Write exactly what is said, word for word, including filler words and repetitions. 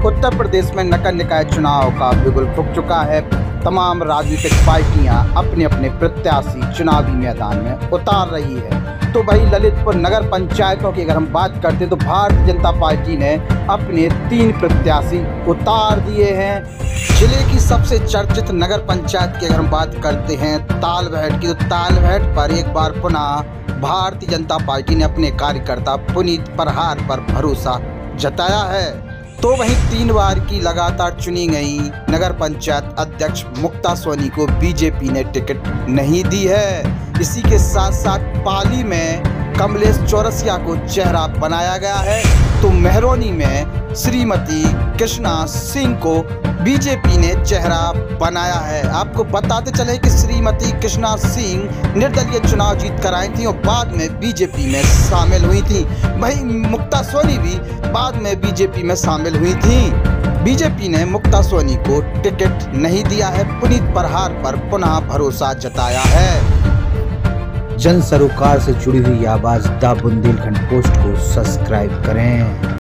उत्तर प्रदेश में नगर निकाय चुनाव का बिगुल फूंक चुका है। तमाम राजनीतिक पार्टियां अपने अपने प्रत्याशी चुनावी मैदान में उतार रही है। तो वही ललितपुर नगर पंचायतों की अगर हम बात करते हैं तो भारतीय जनता पार्टी ने अपने तीन प्रत्याशी उतार दिए हैं। जिले की सबसे चर्चित नगर पंचायत की अगर हम बात करते हैं तालबेहट की, तो तालबेहट पर एक बार पुनः भारतीय जनता पार्टी ने अपने कार्यकर्ता पुनीत परहार पर भरोसा जताया है। तो वहीं तीन बार की लगातार चुनी गई नगर पंचायत अध्यक्ष मुक्ता सोनी को बीजेपी ने टिकट नहीं दी है। इसी के साथ साथ पाली में कमलेश चौरसिया को चेहरा बनाया गया है, तो मेहरौनी में श्रीमती कृष्णा सिंह को बीजेपी ने चेहरा बनाया है। आपको बताते चले कि श्रीमती कृष्णा सिंह निर्दलीय चुनाव जीत कर आई थी और बाद में बीजेपी में शामिल हुई थी। वहीं मुक्ता सोनी भी बाद में बीजेपी में शामिल हुई थी। बीजेपी ने मुक्ता सोनी को टिकट नहीं दिया है। पुनीत परहार पर पुनः भरोसा जताया है। जन सरोकार से जुड़ी हुई आवाज द बुंदेलखंड पोस्ट को सब्सक्राइब करें।